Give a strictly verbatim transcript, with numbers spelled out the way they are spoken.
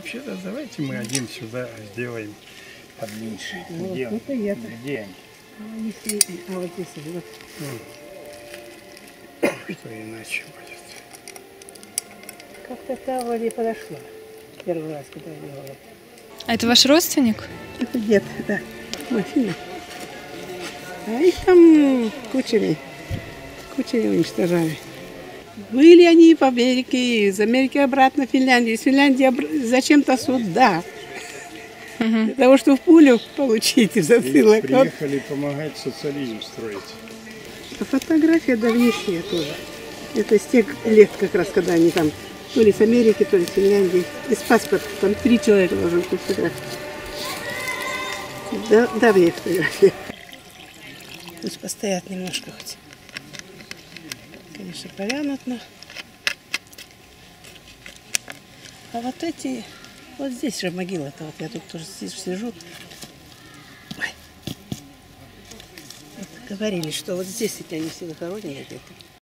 вообще-то давайте мы один сюда сделаем поменьше. Вот, Где, это и это. где они? А, не светит. А вот здесь вот. Что иначе будет? Как-то та вроде подошла. Первый раз, когда я делала. А это ваш родственник? Это дед, да. Мужчина. А их там кучами. Кучами уничтожали. Были они в Америке, из Америки обратно в Финляндию, из Финляндии обр- зачем-то сюда. Угу. Для того, чтобы пулю получить в затылок. Вот. Приехали помогать социализм строить. А фотография давнишняя тоже. Это с тех лет, как раз, когда они там то ли с Америки, то ли с Финляндии. Из паспорта, там три человека должен быть фотография. Да, давняя фотография. Пусть постоят немножко хоть. Конечно, повянут, но... А вот эти... Вот здесь же могила-то. Вот я тут тоже здесь сижу. Ой. Вот говорили, что вот здесь эти они все захоронены где-то.